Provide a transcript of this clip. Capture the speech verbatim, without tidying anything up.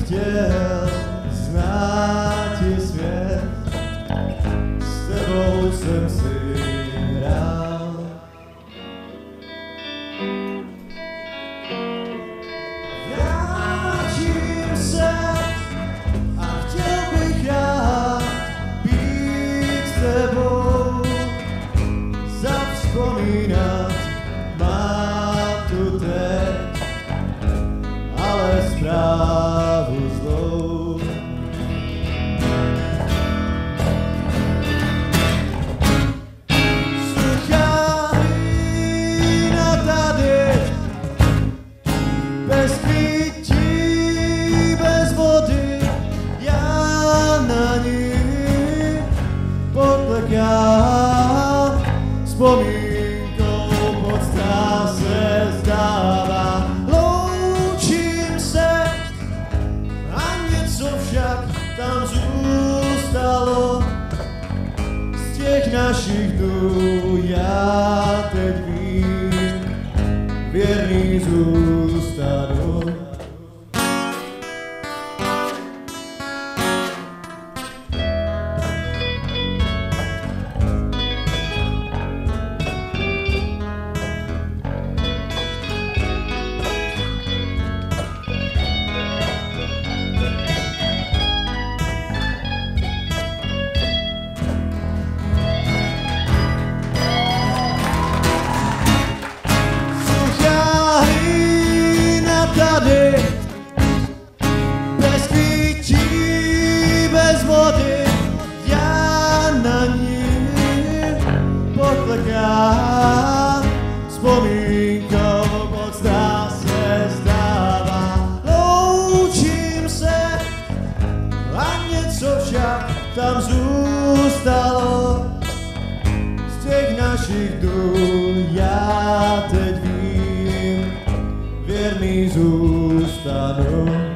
chtěl znát je svět, s tebou jsem si hrál. Vrátím se a chtěl bych rád být s tebou, zavzpomínat mám tu teď, ale zprávu zlou. Suchá vína tady, bez pití, bez vody, já na ní podlekám, vzpomínkou pod strach se zdává. Loučím se a něco však tam zůstalo z těch našich dnů, já teď vím, věrný zůstanu. Tady, bez pití, bez vody, já na ní podlekám, vzpomínkou pod strach se zdává. Loučím se a něco však tam zůstalo z těch našich dnů, já teď vím, věrný zůstanu.